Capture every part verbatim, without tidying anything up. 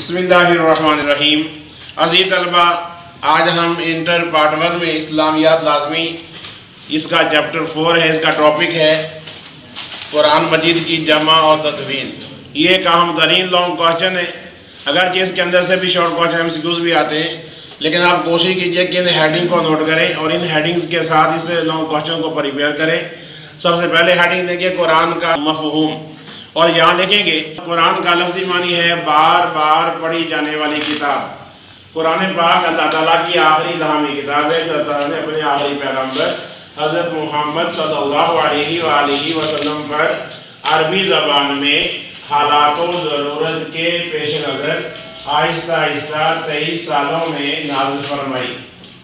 بسم اللہ الرحمن الرحیم۔ عزیز طلبہ، آج ہم انٹر پارٹ ون میں اسلامیات لازمی اس کا چیپٹر فور ہے، اس کا ٹاپک ہے قرآن مجید کی جمع اور تدوین۔ یہ ایک اہم ترین لانگ کوشچن ہے، اگرچہ اس کے اندر سے بھی short question M C Qs بھی آتے ہیں، لیکن آپ کوشش کیجئے کہ ان ہیڈنگ کو نوٹ کریں اور ان ہیڈنگز کے ساتھ اس لانگ کوشچن کو پریپیئر کریں۔ سب سے پہلے ہیڈنگ دیکھیے قرآن کا مفہوم، اور یہاں لکھیں گے قرآن کا لفظی معنی ہے بار بار پڑھی جانے والی کتاب۔ قرآن پاک اللہ تعالیٰ کی آخری الہامی کتاب ہے جو اللہ تعالیٰ نے اپنے آخری پیغمبر حضرت محمد صلی اللہ علیہ وآلہ وسلم پر عربی زبان میں حالات و ضرورت کے پیش نظر آہستہ آہستہ تیئیس سالوں میں نازل فرمائی۔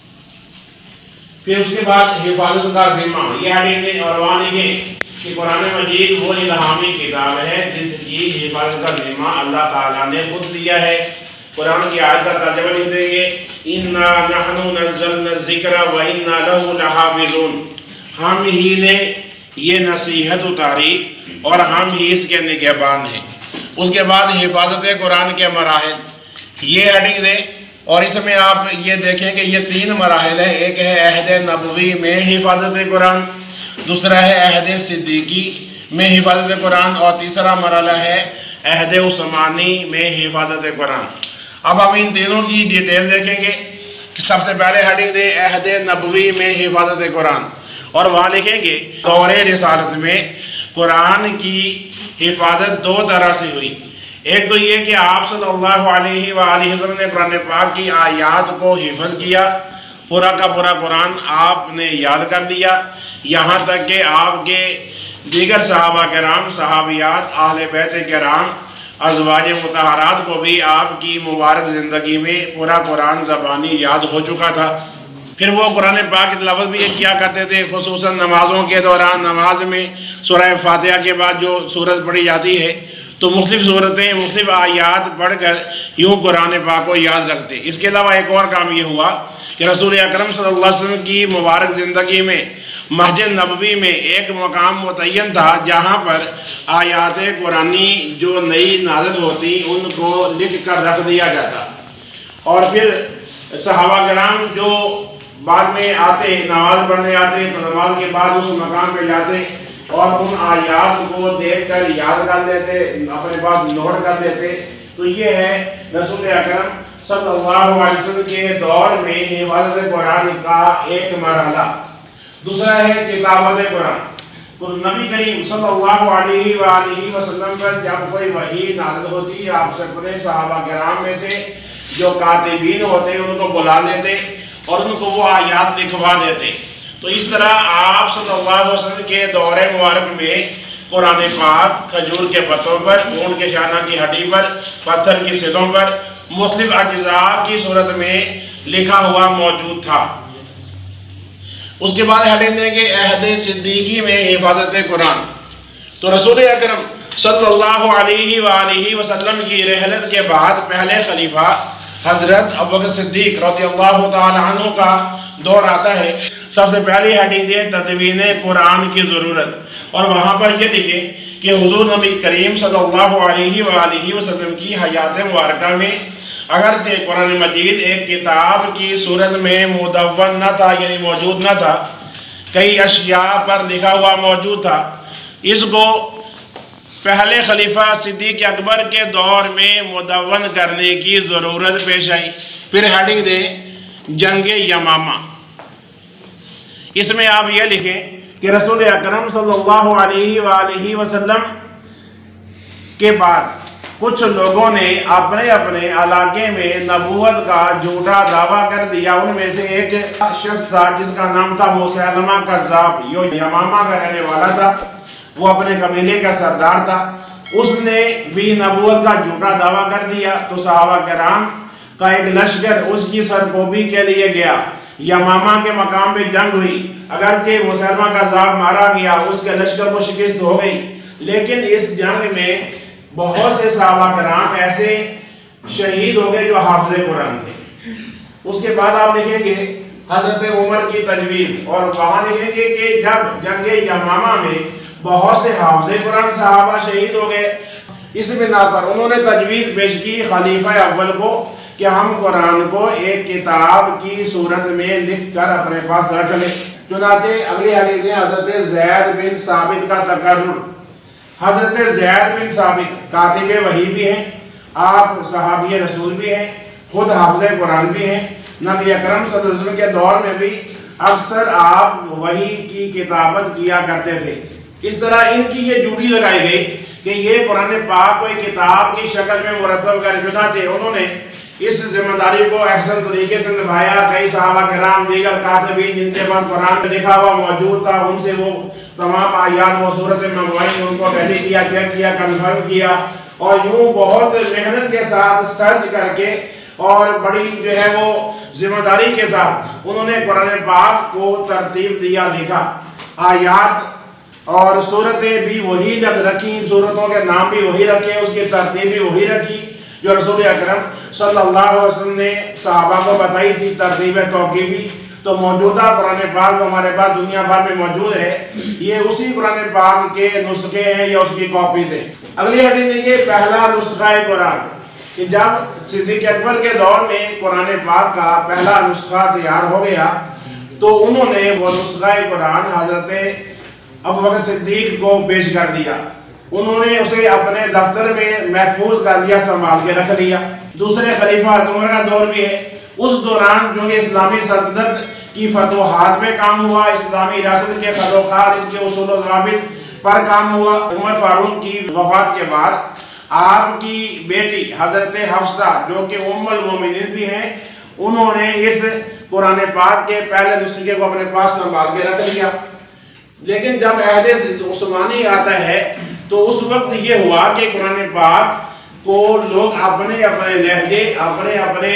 پھر اس کے بعد حفاظت کا ذمہ، یہ حدیث اور وہاں لکھیں کہ قرآن مجید وہ الہامی کتاب ہے جس کی حفاظت کا ذمہ اللہ تعالیٰ نے خود لیا ہے۔ قرآن کی آیت کا ترجمہ لکھ دیں گے، اِنَّا نَحْنُ نَزَّلْنَا الذِّكْرَ وَإِنَّا لَهُ لَحَافِظُونَ، ہم ہی نے یہ نصیحت اتاری اور ہم ہی اس کے نگہبان ہیں۔ اس کے بعد حفاظت قرآن کے مراحل، یہ حدیث ہے اور اس میں آپ یہ دیکھیں کہ یہ تین مراحل ہیں۔ ایک ہے عہد نبوی میں حفاظت قرآن، دوسرا ہے عہد صدیقی میں حفاظت قرآن، اور تیسرا مرحلہ ہے عہد عثمانی میں حفاظت قرآن۔ اب ہم ان تینوں کی ڈیٹیل دیکھیں گے کہ سب سے پہلے ہیڈنگ دے عہد نبوی میں حفاظت قرآن، اور وہاں لکھیں گے دور رسالت میں قرآن کی حفاظت دو طرح سے ہوئی۔ ایک تو یہ کہ آپ صلی اللہ علیہ وآلہ وسلم نے قرآن پاک کی آیات کو حفظ کیا، پورا کا پورا قرآن آپ نے یاد کر لیا، یہاں تک کہ آپ کے دیگر صحابہ کرام، صحابیات، اہل بیت کرام، ازواج مطہرات کو بھی آپ کی مبارک زندگی میں پورا قرآن زبانی یاد ہو چکا تھا۔ پھر وہ قرآن پاک کی تلاوت بھی کیا کرتے تھے، خصوصاً نمازوں کے دوران۔ نماز میں سورہ فاتحہ کے بعد جو سورت پڑھی جاتی ہے تو مختلف صورتیں، مختلف آیات پڑھ کر یوں قرآن پاک کو یاد رکھتے۔ اس کے علاوہ ایک اور کام یہ ہوا کہ رسول اکرم صلی اللہ علیہ وسلم کی مبارک زندگی میں مسجد نبوی میں ایک مقام متعین تھا جہاں پر آیات قرآنی جو نئی نازل ہوتی ان کو لکھ کر رکھ دیا جاتا، اور پھر صحابہ کرام جو بعد میں آتے، نماز پڑھنے آتے تو نماز کے بعد اس مقام پہ جاتے اور ان آیات کو دیکھ کر یاد کر لیتے، اپنے پاس نوٹ کر لیتے۔ تو یہ ہے رسول اکرم صلی اللہ علیہ وسلم کے دور میں حفاظت قرآن کا ایک مرحلہ۔ دوسرا ہے کتابت قرآن۔ نبی کریم صلی اللہ علیہ وآلہ وسلم پر جب کوئی وحی نازل ہوتی، آپ سے اپنے صحابہ کرام میں سے جو کاتبین ہوتے ان کو بلا لیتے اور ان کو وہ آیات لکھوا دیتے۔ تو اس طرح آپ صلی اللہ علیہ وسلم کے دور مبارک میں قرآن پاک کھجور کے پتوں پر، اونٹ کے شانہ کی ہڈی پر، پتھر کی سلوں پر مختلف اجزاء کی صورت میں لکھا ہوا موجود تھا۔ اس کے بعد ہڈیں دیں گے عہد صدیقی میں حفاظت قرآن۔ تو رسول اکرم صلی اللہ علیہ وآلہ وسلم کی رحلت کے بعد پہلے خلیفہ حضرت ابوبکر صدیق رضی اللہ تعالی عنہ کا دور آتا ہے۔ سب سے پہلی ہیڈنگ دے تدوین قرآن کی ضرورت، اور وہاں پر یہ لکھیں کہ حضور نبی کریم صلی اللہ علیہ وآلہ وسلم کی حیات مبارکہ میں اگرچہ قرآن مجید ایک کتاب کی صورت میں مدون نہ تھا، یعنی موجود نہ تھا، کئی اشیاء پر لکھا ہوا موجود تھا، اس کو پہلے خلیفہ صدیق اکبر کے دور میں مدون کرنے کی ضرورت پیش آئی۔ پھر ہیڈنگ دے جنگ یمامہ، اس میں آپ یہ لکھیں کہ رسول اکرم صلی اللہ علیہ وآلہ وسلم کے بعد کچھ لوگوں نے اپنے اپنے علاقے میں نبوت کا جھوٹا دعویٰ کر دیا۔ ان میں سے ایک شخص تھا جس کا نام تھا مسیلمہ کذاب، جو یمامہ کا رہنے والا تھا، وہ اپنے قبیلے کا سردار تھا۔ اس نے بھی نبوت کا جھوٹا دعویٰ کر دیا تو صحابہ کرام کا ایک لشکر اس کی سرکوبی کے لیے گیا۔ یمامہ کے مقام پہ جنگ ہوئی، اگرچہ مسیلمہ کذاب مارا گیا، اس کے لشکر کو شکست ہو گئی، لیکن اس جنگ میں بہت سے صحابہ کرام ایسے شہید ہو گئے جو حافظ قرآن تھے۔ اس کے بعد آپ لکھیں گے حضرت عمر کی تجویز، اور وہاں لکھیں گے کہ جب جنگ یمامہ میں بہت سے حافظ قرآن صحابہ شہید ہو گئے، اس بنا پر انہوں نے تجویز پیش کی خلیفہ اول کو کہ ہم قرآن کو ایک کتاب کی صورت میں لکھ کر اپنے پاس رکھ لیں۔ چنانچہ اگلی حدیث میں حضرت زید بن ثابت کا تقرر، حضرت زید بن ثابت کاتب وحی بھی ہیں، آپ صحابی رسول بھی ہیں، خود حافظ قرآن بھی ہیں، نبی اکرم صلی اللہ علیہ وسلم کے دور میں بھی اکثر آپ وحی کی کتابت کیا کرتے تھے۔ اس طرح ان کی یہ ڈیوٹی لگائی گئی کہ یہ قرآن پاک کو ایک کتاب کی شکل میں مرتب کر چنانچہ انہوں نے اس ذمہ داری کو احسن طریقے سے نبھایا۔ کئی صحابہ کرام دیگر کاتبین جن کے پاس قرآن میں لکھا ہوا موجود تھا، ان سے وہ تمام آیات و صورتیں منگوائیں، ان کو ٹیلی کیا، چیک کیا، کنفرم کیا، اور یوں بہت محنت کے ساتھ سرچ کر کے اور بڑی جو ہے وہ ذمہ داری کے ساتھ انہوں نے قرآن پاک کو ترتیب دیا، لکھا۔ آیات اور صورتیں بھی وہی لگ رکھی، صورتوں کے نام بھی وہی رکھے، اس کی ترتیب بھی وہی رکھی جو رسول اکرم صلی اللہ علیہ وسلم نے صحابہ کو بتائی تھی، ترتیب توقیفی۔ تو موجودہ قرآن پاک جو ہمارے پاس دنیا بھر میں موجود ہے، یہ اسی قرآن پاک کے نسخے ہیں یا اس کی کاپیز ہیں۔ اگلی حدیث میں یہ پہلا نسخہ قرآن کہ جب صدیق اکبر کے دور میں قرآن پاک کا پہلا نسخہ تیار ہو گیا تو انہوں نے وہ نسخہ قرآن حضرت ابوبکر صدیق کو پیش کر دیا۔ انہوں نے اسے اپنے دفتر میں محفوظ کر لیا، سنبھال کے رکھ لیا۔ دوسرے خلیفہ عمر کا دور بھی ہے، اس دوران جو کہ اسلامی سلطنت کی فتوحات میں کام ہوا، اسلامی ریاست کے خلوقات، اس کے اصول و ضوابط پر کام ہوا۔ عمر فاروق کی وفات کے بعد آپ کی بیٹی حضرت حفصہ جو کہ ام المومنین بھی ہیں، انہوں نے اس قرآن پاک کے پہلے نسخے کو اپنے پاس سنبھال کے رکھ لیا۔ لیکن جب عہد عثمانی آتا ہے تو اس وقت یہ ہوا کہ قرآن پاک کو لوگ اپنے اپنے لہجے، اپنے اپنے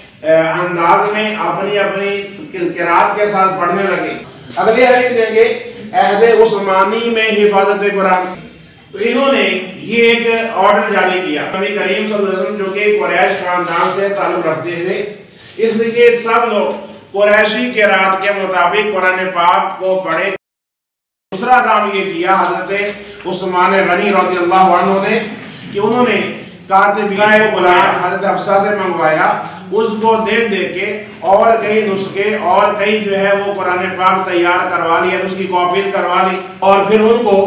انداز میں، اپنی اپنی قرات کے ساتھ پڑھنے لگے۔ اگلے حدیث دیں گے عہد عثمانی میں حفاظت قرآن۔ تو انہوں نے یہ ایک آرڈر جاری کیا، نبی کریم صلی اللہ علیہ وسلم جو کہ قریش خاندان سے تعلق رکھتے تھے، اس لیے سب لوگ قریشی قرات کے مطابق قرآن پاک کو پڑھے۔ دوسرا کام یہ کیا حضرت عثمان غنی رضی اللہ عنہ نے کہ انہوں نے کاتبہ قرآن حضرت حفصہ سے منگوایا، اس کو دے دے کے اور کئی نسخے اور کئی جو ہے وہ قرآن پاک تیار کروا لی، اس کی کاپیز کروا لی، اور پھر ان کو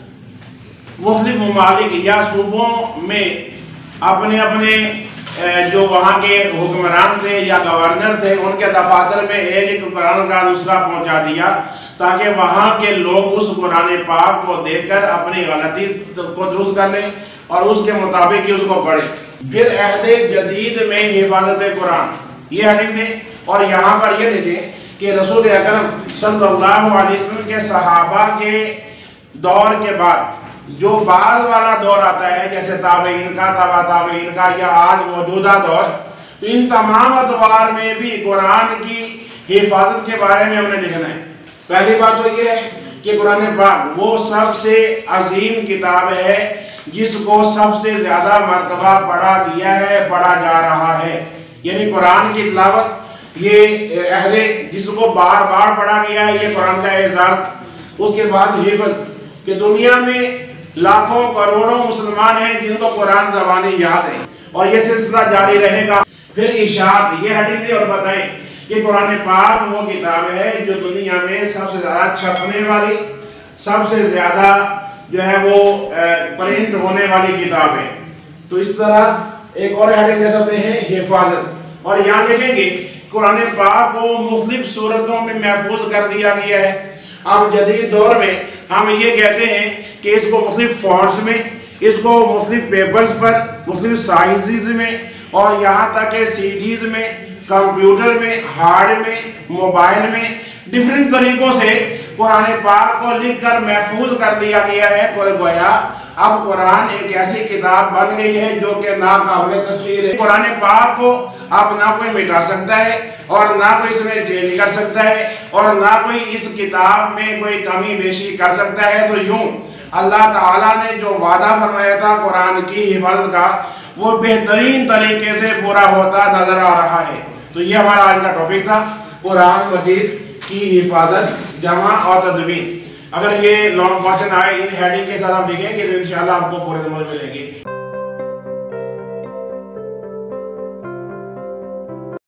مختلف ممالک یا صوبوں میں اپنے اپنے جو وہاں کے حکمران تھے یا گورنر تھے ان کے دفاتر میں ایک ایک قرآن کا نسخہ پہنچا دیا تاکہ وہاں کے لوگ اس قرآن پاک کو دیکھ کر اپنی غلطی کو درست کر لیں اور اس کے مطابق ہی اس کو پڑھیں۔ پھر عہد جدید میں حفاظت قرآن، یہ حدیث ہے، اور یہاں پر یہ لکھیں کہ رسول اکرم صلی اللہ علیہ وسلم کے صحابہ کے دور کے بعد جو بعد والا دور آتا ہے جیسے تابعین کا، تبع تابعین کا یا آج موجودہ دور، تو ان تمام ادوار میں بھی قرآن کی حفاظت کے بارے میں ہم نے لکھنا ہے۔ پہلی بات تو یہ ہے کہ قرآن پاک وہ سب سے عظیم کتاب ہے جس کو سب سے زیادہ مرتبہ پڑھا گیا ہے، پڑھا جا رہا ہے، یعنی قرآن کی تلاوت یہ عہد جس کو بار بار پڑھا گیا ہے، یہ قرآن کا اعزاز۔ اس کے بعد حفظ کہ دنیا میں لاکھوں کروڑوں مسلمان ہیں جن کو قرآن زبانی یاد ہے اور یہ سلسلہ جاری رہے گا۔ پھر اشاعت، یہ حدیث اور بتائیں کہ قرآن پاک وہ کتاب ہے جو دنیا میں سب سے زیادہ چھپنے والی، سب سے زیادہ جو ہے وہ پرنٹ ہونے والی کتاب ہے۔ تو اس طرح ایک اور حدیث دے سکتے ہیں حفاظت، اور یہاں دیکھیں گے قرآن پاک کو مختلف صورتوں میں محفوظ کر دیا گیا ہے۔ اب جدید دور میں ہم یہ کہتے ہیں کہ اس کو مختلف فونٹس میں، اس کو مختلف پیپرز پر، مختلف سائزز میں، اور یہاں تک کہ سی ڈیز میں، کمپیوٹر میں، ہارڈ میں، موبائل میں، ڈیفرنٹ طریقوں سے قرآن پاک کو لکھ کر محفوظ کر دیا گیا ہے۔ گویا اب قرآن ایک ایسی کتاب بن گئی ہے جو کہ ناقابل تصویر ہے۔ قرآن پاک کو اب نہ کوئی مٹا سکتا ہے اور نہ کوئی اس میں چینج کر سکتا ہے اور نہ کوئی اس کتاب میں کوئی کمی بیشی کر سکتا ہے۔ تو یوں اللہ تعالیٰ نے جو وعدہ فرمایا تھا قرآن کی حفاظت کا، وہ بہترین طریقے سے پورا ہوتا نظر آ رہا ہے۔ تو یہ ہمارا آج کا ٹاپک تھا، قرآن مجید کی حفاظت، جمع اور تدوین۔ اگر یہ لانگ کوشچن آئے ان ہیڈنگ کے ساتھ آپ لکھیں گے تو انشاءاللہ آپ کو پورے نمبر ملیں گے۔